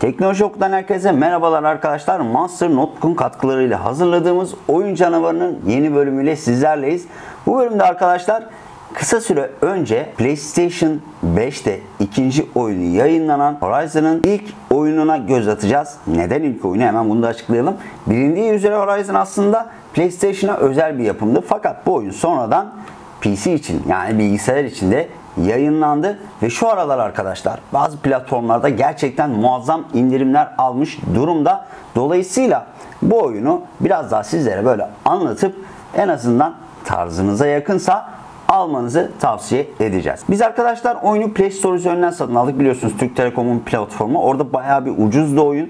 Teknoloji Oku'dan herkese merhabalar arkadaşlar. Monster Notebook'un katkılarıyla hazırladığımız Oyun Canavarı'nın yeni bölümüyle sizlerleyiz. Bu bölümde arkadaşlar kısa süre önce PlayStation 5'te ikinci oyunu yayınlanan Horizon'ın ilk oyununa göz atacağız. Neden ilk oyunu? Hemen bunu da açıklayalım. Bilindiği üzere Horizon aslında PlayStation'a özel bir yapımdı. Fakat bu oyun sonradan PC için, yani bilgisayar için de yayınlandı ve şu aralar arkadaşlar bazı platformlarda gerçekten muazzam indirimler almış durumda. Dolayısıyla bu oyunu biraz daha sizlere böyle anlatıp en azından tarzınıza yakınsa almanızı tavsiye edeceğiz. Biz arkadaşlar oyunu Play Store üzerinden satın aldık. Biliyorsunuz Türk Telekom'un platformu. Orada bayağı bir ucuzdu oyun.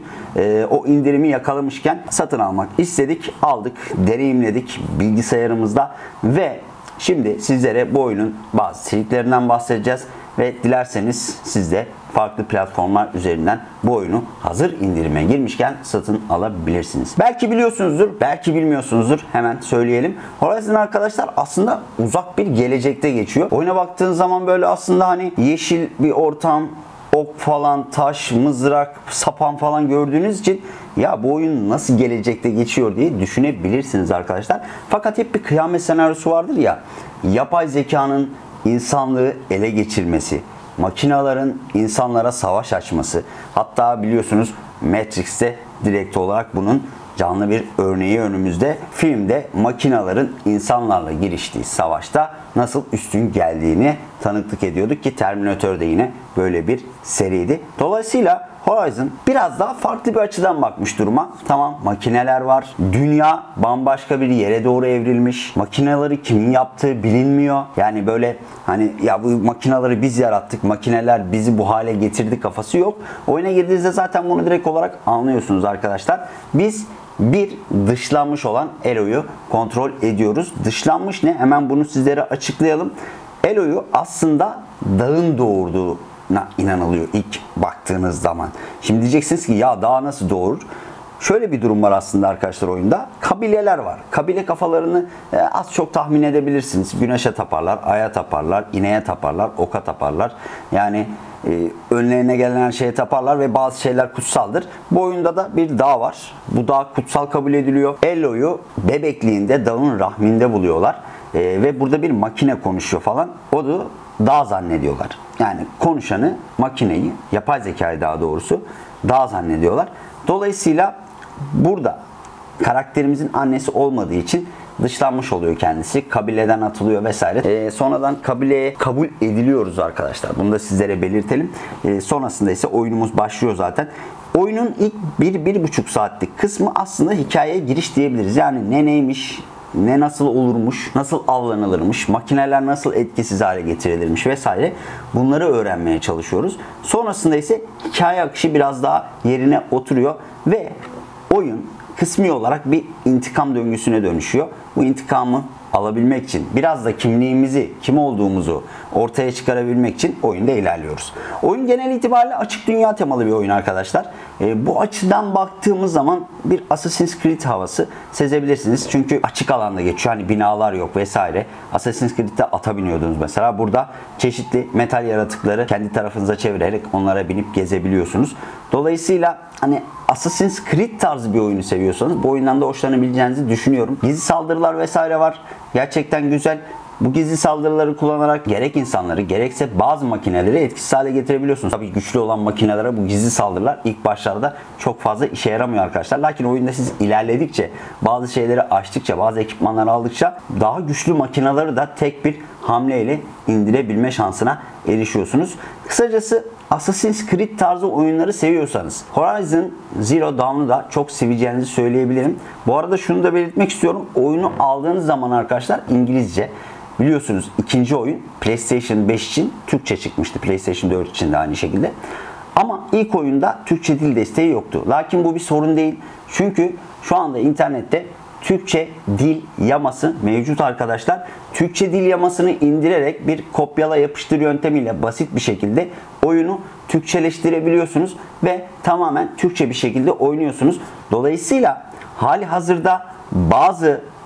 O indirimi yakalamışken satın almak istedik. Aldık, deneyimledik bilgisayarımızda ve şimdi sizlere bu oyunun bazı tricklerinden bahsedeceğiz ve dilerseniz siz de farklı platformlar üzerinden bu oyunu hazır indirime girmişken satın alabilirsiniz. Belki biliyorsunuzdur, belki bilmiyorsunuzdur. Hemen söyleyelim. Horizon arkadaşlar aslında uzak bir gelecekte geçiyor. Oyuna baktığın zaman böyle aslında hani yeşil bir ortam, ok falan, taş, mızrak, sapan falan gördüğünüz için ya bu oyun nasıl gelecekte geçiyor diye düşünebilirsiniz arkadaşlar. Fakat hep bir kıyamet senaryosu vardır ya. Yapay zekanın insanlığı ele geçirmesi, makinaların insanlara savaş açması. Hatta biliyorsunuz Matrix'te direkt olarak bunun canlı bir örneği önümüzde. Filmde makinaların insanlarla giriştiği savaşta nasıl üstün geldiğini tanıklık ediyorduk ki Terminator da yine böyle bir seriydi. Dolayısıyla Horizon biraz daha farklı bir açıdan bakmış duruma. Tamam, makineler var. Dünya bambaşka bir yere doğru evrilmiş. Makineleri kimin yaptığı bilinmiyor. Yani böyle hani ya bu makineleri biz yarattık, makineler bizi bu hale getirdi kafası yok. Oyuna girdiğinizde zaten bunu direkt olarak anlıyorsunuz arkadaşlar. Biz bir dışlanmış olan Elo'yu kontrol ediyoruz. Dışlanmış ne? Hemen bunu sizlere açıklayalım. Elo'yu aslında dağın doğurduğuna inanılıyor ilk baktığınız zaman. Şimdi diyeceksiniz ki ya dağ nasıl doğurur? Şöyle bir durum var aslında arkadaşlar oyunda. Kabileler var. Kabile kafalarını az çok tahmin edebilirsiniz. Güneşe taparlar, aya taparlar, ineğe taparlar, oka taparlar. Yani önlerine gelen her şeye taparlar ve bazı şeyler kutsaldır. Bu oyunda da bir dağ var. Bu dağ kutsal kabul ediliyor. Elo'yu bebekliğinde dağın rahminde buluyorlar. Ve burada bir makine konuşuyor falan. O da dağ zannediyorlar. Yani konuşanı, makineyi, yapay zekayı daha doğrusu dağ zannediyorlar. Dolayısıyla burada karakterimizin annesi olmadığı için dışlanmış oluyor kendisi. Kabileden atılıyor vesaire. Sonradan kabileye kabul ediliyoruz arkadaşlar. Bunu da sizlere belirtelim. Sonrasında ise oyunumuz başlıyor zaten. Oyunun ilk 1-1,5 saatlik kısmı aslında hikayeye giriş diyebiliriz. Yani ne neymiş, ne nasıl olurmuş, nasıl avlanılırmış, makineler nasıl etkisiz hale getirilirmiş vesaire bunları öğrenmeye çalışıyoruz. Sonrasında ise hikaye akışı biraz daha yerine oturuyor ve oyun kısmi olarak bir intikam döngüsüne dönüşüyor. Bu intikamı alabilmek için, biraz da kimliğimizi, kim olduğumuzu ortaya çıkarabilmek için oyunda ilerliyoruz. Oyun genel itibariyle açık dünya temalı bir oyun arkadaşlar. Bu açıdan baktığımız zaman bir Assassin's Creed havası sezebilirsiniz. Çünkü açık alanda geçiyor. Hani binalar yok vesaire. Assassin's Creed'de ata biniyordunuz mesela. Burada çeşitli metal yaratıkları kendi tarafınıza çevirerek onlara binip gezebiliyorsunuz. Dolayısıyla hani Assassin's Creed tarzı bir oyunu seviyorsanız bu oyundan da hoşlanabileceğinizi düşünüyorum. Gizli saldırılar vesaire var. Gerçekten güzel. Bu gizli saldırıları kullanarak gerek insanları gerekse bazı makineleri etkisiz hale getirebiliyorsunuz. Tabii güçlü olan makinelere bu gizli saldırılar ilk başlarda çok fazla işe yaramıyor arkadaşlar. Lakin oyunda siz ilerledikçe, bazı şeyleri açtıkça, bazı ekipmanları aldıkça daha güçlü makineleri de tek bir hamleyle indirebilme şansına erişiyorsunuz. Kısacası Assassin's Creed tarzı oyunları seviyorsanız Horizon Zero Dawn'u da çok seveceğinizi söyleyebilirim. Bu arada şunu da belirtmek istiyorum. Oyunu aldığınız zaman arkadaşlar İngilizce. Biliyorsunuz ikinci oyun PlayStation 5 için Türkçe çıkmıştı. PlayStation 4 için de aynı şekilde. Ama ilk oyunda Türkçe dil desteği yoktu. Lakin bu bir sorun değil. Çünkü şu anda internette Türkçe dil yaması mevcut arkadaşlar. Türkçe dil yamasını indirerek bir kopyala yapıştır yöntemiyle basit bir şekilde oyunu Türkçeleştirebiliyorsunuz ve tamamen Türkçe bir şekilde oynuyorsunuz. Dolayısıyla hali hazırda bazı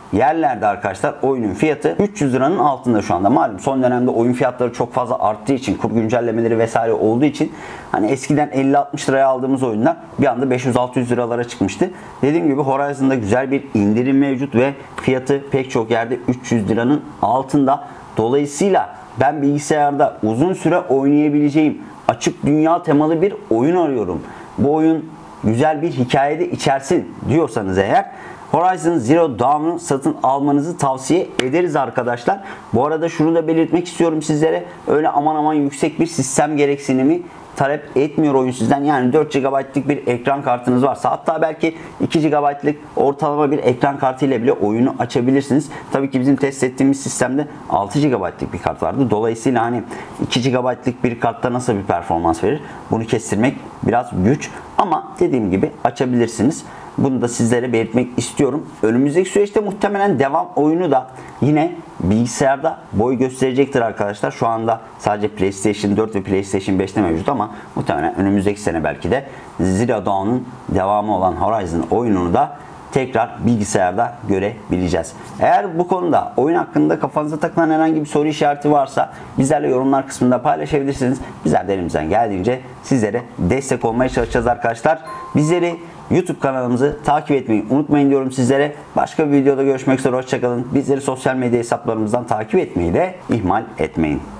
yerlerde arkadaşlar oyunun fiyatı 300 liranın altında şu anda. Malum son dönemde oyun fiyatları çok fazla arttığı için, kur güncellemeleri vesaire olduğu için hani eskiden 50-60 liraya aldığımız oyunlar bir anda 500-600 liralara çıkmıştı. Dediğim gibi Horizon'da güzel bir indirim mevcut ve fiyatı pek çok yerde 300 liranın altında. Dolayısıyla ben bilgisayarda uzun süre oynayabileceğim açık dünya temalı bir oyun arıyorum. Bu oyun güzel bir hikayede içersin diyorsanız eğer Horizon Zero Dawn'u satın almanızı tavsiye ederiz arkadaşlar. Bu arada şunu da belirtmek istiyorum sizlere. Öyle aman aman yüksek bir sistem gereksinimi talep etmiyor oyun sizden. Yani 4 GB'lık bir ekran kartınız varsa, hatta belki 2 GB'lık ortalama bir ekran kartı ile bile oyunu açabilirsiniz. Tabii ki bizim test ettiğimiz sistemde 6 GB'lık bir kart vardı. Dolayısıyla hani 2 GB'lık bir kartta nasıl bir performans verir? Bunu kestirmek biraz güç. Ama dediğim gibi açabilirsiniz. Bunu da sizlere belirtmek istiyorum. Önümüzdeki süreçte muhtemelen devam oyunu da yine bilgisayarda boy gösterecektir arkadaşlar. Şu anda sadece PlayStation 4 ve PlayStation 5'te mevcut ama muhtemelen önümüzdeki sene belki de Zero Dawn'un devamı olan Horizon oyununu da tekrar bilgisayarda görebileceğiz. Eğer bu konuda oyun hakkında kafanıza takılan herhangi bir soru işareti varsa bizlerle yorumlar kısmında paylaşabilirsiniz. Bizler de elimizden geldiğince sizlere destek olmaya çalışacağız arkadaşlar. Bizleri YouTube kanalımızı takip etmeyi unutmayın diyorum sizlere. Başka bir videoda görüşmek üzere. Hoşçakalın. Bizleri sosyal medya hesaplarımızdan takip etmeyi de ihmal etmeyin.